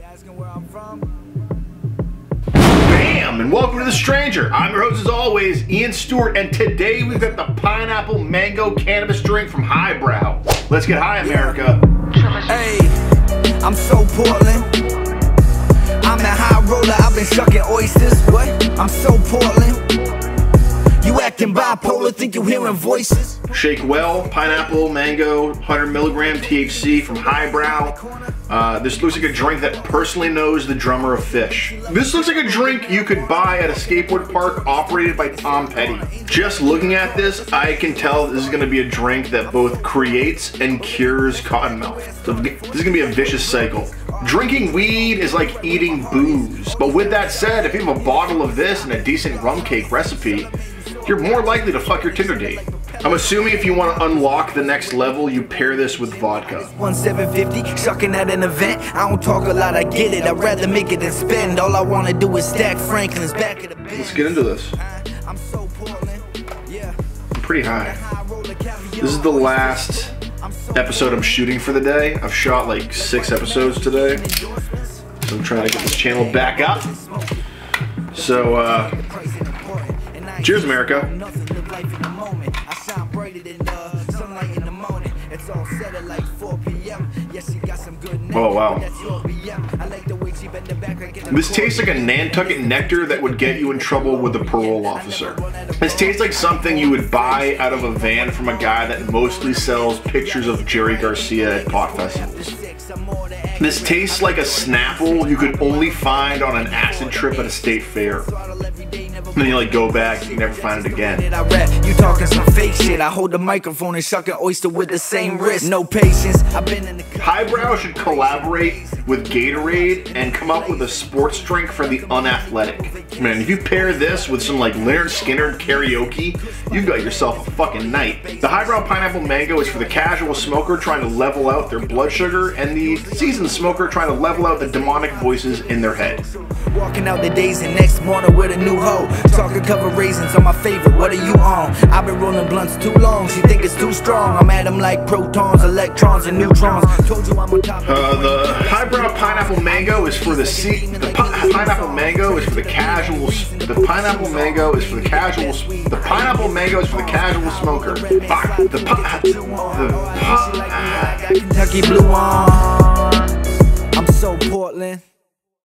Bam! And welcome to The Strainger. I'm your host as always, Ian Stuart, and today we've got the pineapple mango cannabis drink from Highbrow. Let's get high, America. Hey, I'm so Portland. I'm a high roller, I've been shucking oysters. What? I'm so Portland. You acting bipolar, think you hearing voices? Shake well, pineapple, mango, 100 milligram THC from Highbrow. This looks like a drink that personally knows the drummer of Fish. This looks like a drink you could buy at a skateboard park operated by Tom Petty. Just looking at this, I can tell this is going to be a drink that both creates and cures cottonmouth. So this is going to be a vicious cycle. Drinking weed is like eating booze. But with that said, if you have a bottle of this and a decent rum cake recipe, you're more likely to fuck your Tinder date. I'm assuming if you want to unlock the next level, you pair this with vodka. 1750, shucking at an event. I don't talk a lot, I get it. I'd rather make it than spend. All I want to do is stack Franklin's back of the bench. Let's get into this. I'm so Portland. Yeah. I'm pretty high. This is the last episode I'm shooting for the day. I've shot like 6 episodes today. So I'm trying to get this channel back up. So, cheers, America. Oh, wow. This tastes like a Nantucket nectar that would get you in trouble with the parole officer. This tastes like something you would buy out of a van from a guy that mostly sells pictures of Jerry Garcia at pot festivals. This tastes like a Snapple you could only find on an acid trip at a state fair. And then you like go back, you never find it again. You talking some fake shit. I hold the microphone and shuck an oyster with the same wrist. No patience. I've been in the Highbrow should collaborate with Gatorade and come up with a sports drink for the unathletic. Man, if you pair this with some like Leonard Skinner karaoke, you've got yourself a fucking night. The Highbrow Pineapple Mango is for the casual smoker trying to level out their blood sugar and the seasoned smoker trying to level out the demonic voices in their head. Walking out the days and next morning with a new hoe. Talking cover raisins on my favorite, what are you on? I've been rolling blunts too long, she think it's too strong. I'm at them like protons, electrons, and neutrons. Told you I'm on top. The Highbrow Pineapple Mango is for the pineapple mango is for the casuals. The pineapple mango is for the casuals. The pineapple mango is for the casual smoker. Fuck. Kentucky blue on. I'm so Portland.